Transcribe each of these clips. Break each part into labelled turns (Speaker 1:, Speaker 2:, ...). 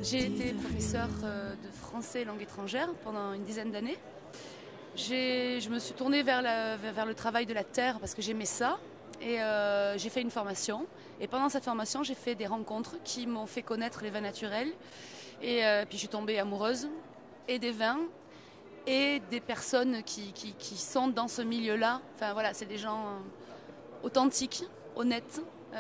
Speaker 1: J'ai été professeure de français et langue étrangère pendant une dizaine d'années. Je me suis tournée vers le travail de la terre parce que j'aimais ça. Et j'ai fait une formation. Et pendant cette formation, j'ai fait des rencontres qui m'ont fait connaître les vins naturels. Et puis je suis tombée amoureuse et des vins et des personnes qui sont dans ce milieu-là. Enfin voilà, c'est des gens authentiques, honnêtes.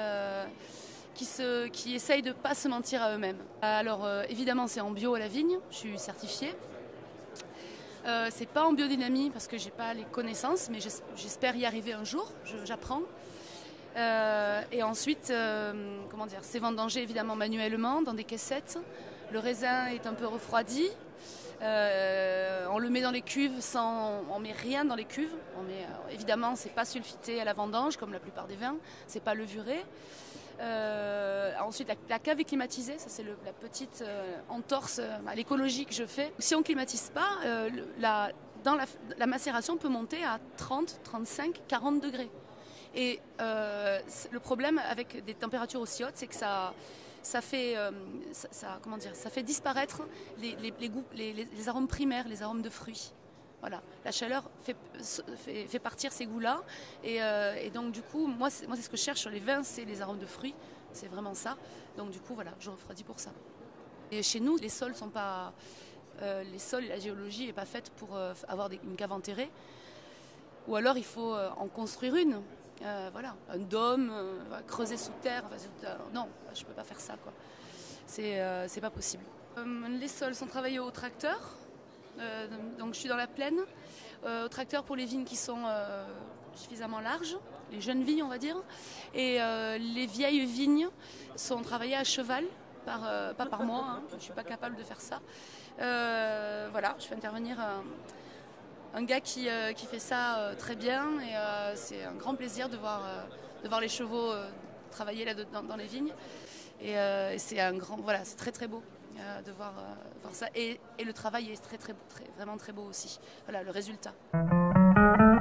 Speaker 1: Qui essayent de ne pas se mentir à eux-mêmes. Alors évidemment c'est en bio à la vigne, je suis certifiée. C'est pas en biodynamie parce que j'ai pas les connaissances, mais j'espère y arriver un jour, j'apprends. Et ensuite, comment dire, c'est vendangé évidemment manuellement dans des caissettes. Le raisin est un peu refroidi. On le met dans les cuves on met rien dans les cuves. Évidemment, c'est pas sulfité à la vendange comme la plupart des vins. C'est pas levuré. Ensuite, la cave est climatisée. Ça, c'est la petite entorse à l'écologie que je fais. Si on ne climatise pas, la macération peut monter à 30, 35, 40 degrés. Et le problème avec des températures aussi hautes, c'est que ça fait disparaître les arômes primaires, les arômes de fruits. Voilà. La chaleur fait partir ces goûts-là. Et donc, du coup, moi, c'est ce que je cherche sur les vins, c'est les arômes de fruits. C'est vraiment ça. Donc, du coup, voilà, je refroidis pour ça. Et chez nous, les sols sont pas... les sols et la géologie n'est pas faite pour avoir une cave enterrée. Ou alors, il faut en construire une. Voilà, un dôme, creuser sous terre. Non, je ne peux pas faire ça, quoi. C'est pas possible. Les sols sont travaillés au tracteur. Donc je suis dans la plaine, au tracteur pour les vignes qui sont suffisamment larges, les jeunes vignes on va dire, et les vieilles vignes sont travaillées à cheval, pas par moi, hein, je ne suis pas capable de faire ça. Voilà, je fais intervenir un gars qui fait ça très bien, et c'est un grand plaisir de voir les chevaux travailler là dans les vignes, et c'est voilà, c'est très très beau. De voir ça et le travail est vraiment très beau aussi. Voilà le résultat.